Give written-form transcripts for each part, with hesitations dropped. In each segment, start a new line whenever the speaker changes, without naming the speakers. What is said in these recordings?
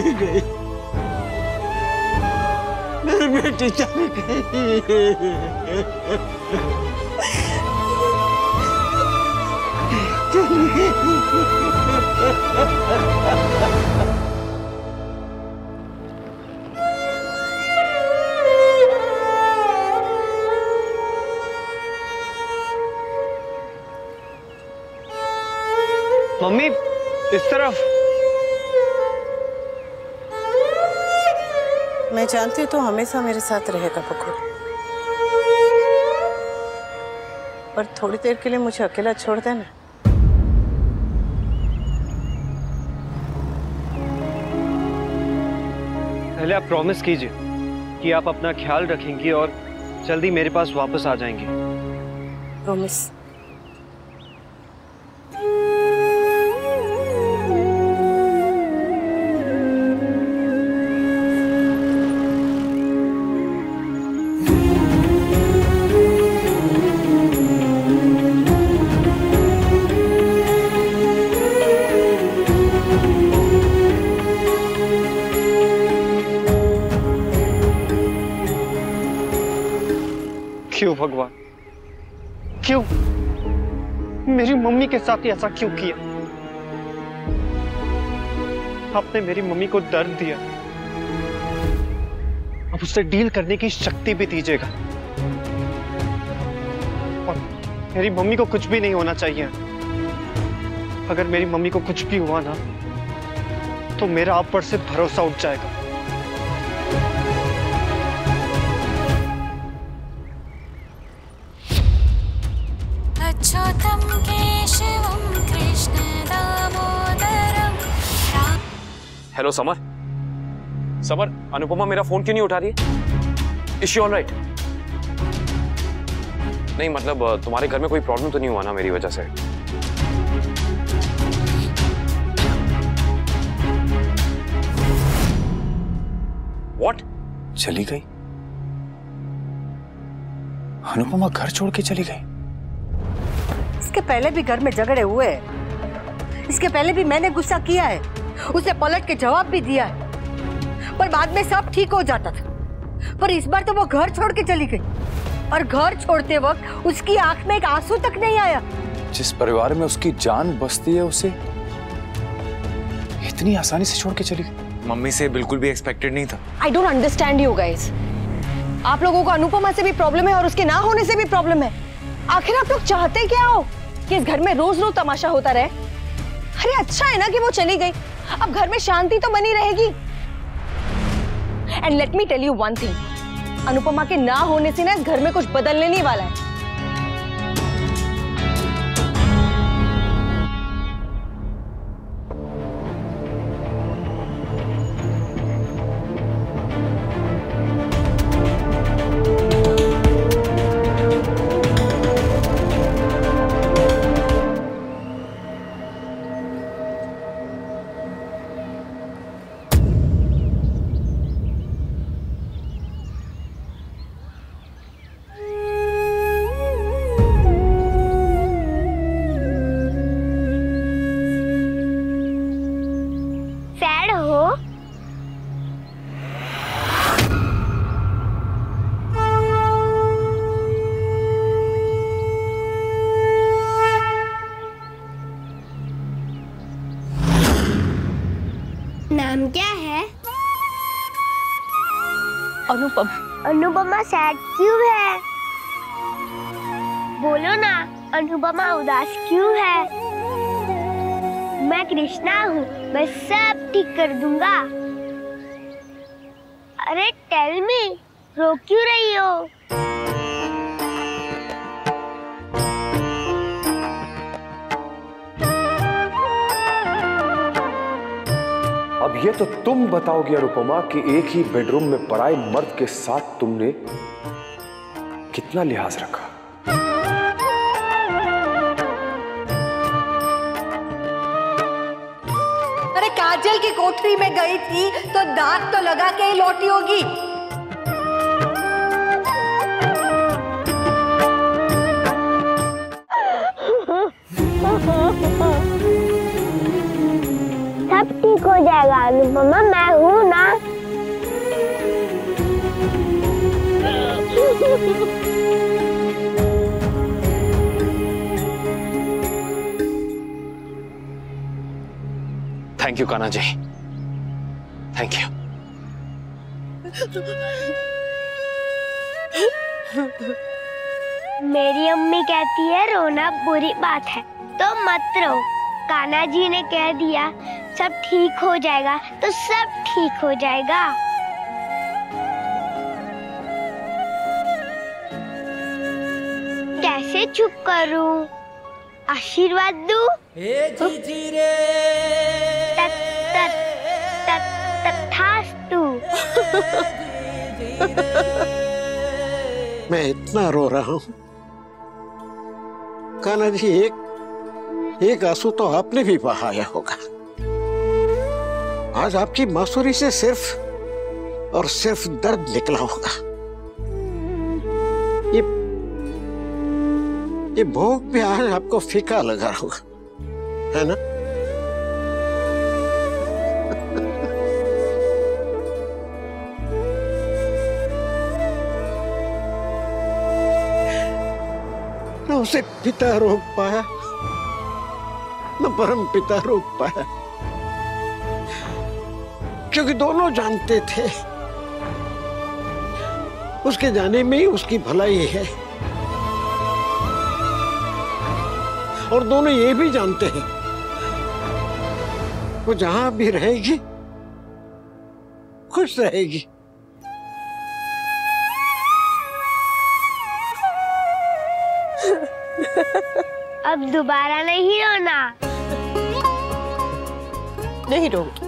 चली गई, मेरी बेटी चली गई।
मम्मी इस तरफ।
मैं जानती हूँ तो हमेशा मेरे साथ रहेगा बकुल, पर थोड़ी देर के लिए मुझे अकेला छोड़ देना।
पहले आप प्रॉमिस कीजिए कि आप अपना ख्याल रखेंगी और जल्दी मेरे पास वापस आ जाएंगी।
प्रॉमिस।
क्यों भगवान, क्यों मेरी मम्मी के साथ ऐसा क्यों किया? आपने मेरी मम्मी को दर्द दिया, अब उससे डील करने की शक्ति भी दीजिएगा। और मेरी मम्मी को कुछ भी नहीं होना चाहिए। अगर मेरी मम्मी को कुछ भी हुआ ना तो मेरा आप पर से भरोसा उठ जाएगा।
Hello summer. समर, अनुपमा मेरा फोन क्यों नहीं उठा रही है? Is she all right? नहीं मतलब तुम्हारे घर में कोई प्रॉब्लम तो नहीं हुआ ना मेरी वजह से? व्हाट?
चली गई? अनुपमा घर छोड़ के चली गई?
इसके पहले भी घर में झगड़े हुए हैं, इसके पहले भी मैंने गुस्सा किया है, उसे पलट के जवाब भी दिया है, पर बाद में सब ठीक हो जाता था। पर इस बार तो वो घर छोड़ के चली गई, और घर छोड़ते वक्त उसकी आंख में एक आंसू तक नहीं आया।
जिस परिवार में उसकी जान बसती है उसे इतनी आसानी से छोड़ के चली गई?
मम्मी से बिल्कुल भी एक्सपेक्टेड नहीं था।
I don't understand you guys. आप लोगों को अनुपमा से भी प्रॉब्लम है और उसके ना होने से भी प्रॉब्लम है। आखिर आप लोग चाहते क्या हो? कि इस घर में रोज रोज तमाशा होता रहे? अरे अच्छा है ना कि वो चली गई, अब घर में शांति तो बनी रहेगी। And let me tell you one thing, Anupama के ना होने से ना इस घर में कुछ बदलने नहीं वाला है।
नाम क्या है?
अनुपमा।
अनुपमा सैड क्यों है? बोलो ना, अनुपमा उदास क्यों है? मैं कृष्णा हूँ, मैं सब ठीक कर दूंगा। अरे टेल मी, रो क्यों रही हो?
अब ये तो तुम बताओगी अनुपमा कि एक ही बेडरूम में पराए मर्द के साथ तुमने कितना लिहाज रखा।
अरे काजल की कोठरी में गई थी तो दांत तो लगा के ही लौटी होगी।
सब ठीक ठीक हो जाएगा अनुपमा, मैं हूँ ना।
Thank you Kanha ji, thank you.
मेरी अम्मी कहती है रोना बुरी बात है, तो मत रो। कान्हा जी ने कह दिया सब ठीक हो जाएगा, तो सब ठीक हो जाएगा। कैसे चुप करूं? आशीर्वाद दूं? तथास्तु।
मैं इतना रो रहा हूँ कान्हा जी, एक आंसू तो आपने भी बहाया होगा। आज आपकी मासूरी से सिर्फ और सिर्फ दर्द निकला होगा। ये भोग भी आज आपको फीका लगा होगा, है ना? न उसे पिता रोक पाया, न परम पिता रोक पाया, क्योंकि दोनों जानते थे उसके जाने में ही उसकी भलाई है, और दोनों ये भी जानते हैं वो जहां भी रहेगी खुश रहेगी।
अब दोबारा नहीं रोना।
नहीं रोऊंगी।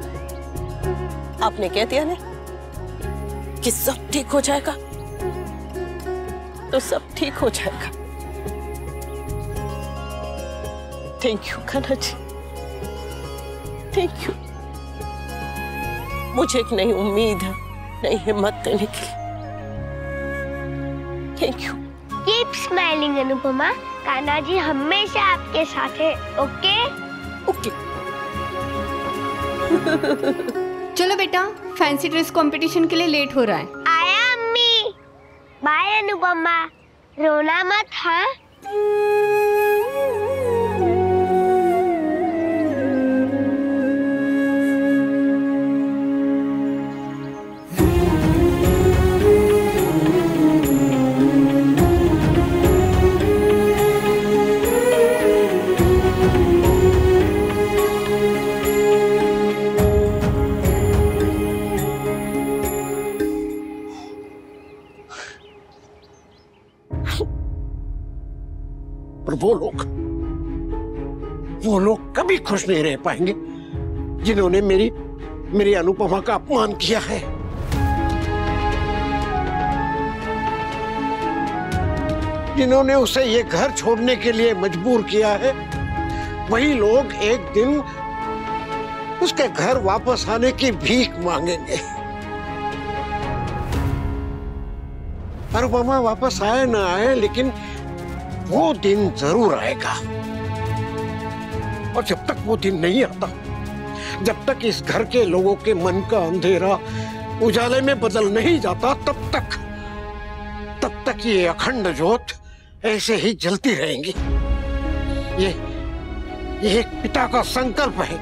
आपने कह दिया ना कि सब ठीक हो जाएगा, तो सब ठीक हो जाएगा। Thank you Kanha ji, thank you. मुझे एक नई उम्मीद है, नई हिम्मत देने के लिए। Thank you.
Keep smiling Anupama, Kanha ji हमेशा आपके साथ है। Okay
okay.
चलो बेटा, फैंसी ड्रेस कंपटीशन के लिए लेट हो रहा है।
आया अम्मी। बाय अनुपमा, रोना मत। हाँ
पर वो लोग कभी खुश नहीं रह पाएंगे जिन्होंने मेरी अनुपमा का अपमान किया है। जिन्होंने उसे ये घर छोड़ने के लिए मजबूर किया है, वही लोग एक दिन उसके घर वापस आने की भीख मांगेंगे। अनुपमा वापस आए ना आए, लेकिन वो दिन जरूर आएगा। और जब तक वो दिन नहीं आता, जब तक इस घर के लोगों के मन का अंधेरा उजाले में बदल नहीं जाता, तब तक ये अखंड ज्योत ऐसे ही जलती रहेंगी। ये एक पिता का संकल्प है।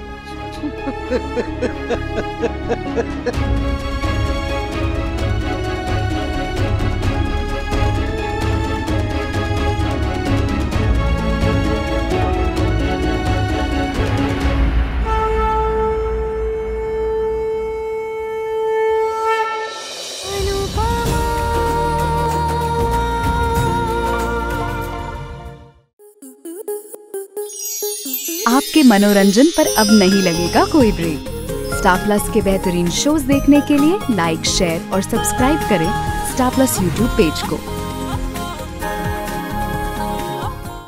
आपके मनोरंजन पर अब नहीं लगेगा कोई ब्रेक। स्टार प्लस के बेहतरीन शोज देखने के लिए लाइक, शेयर और सब्सक्राइब करें स्टार प्लस यूट्यूब पेज को।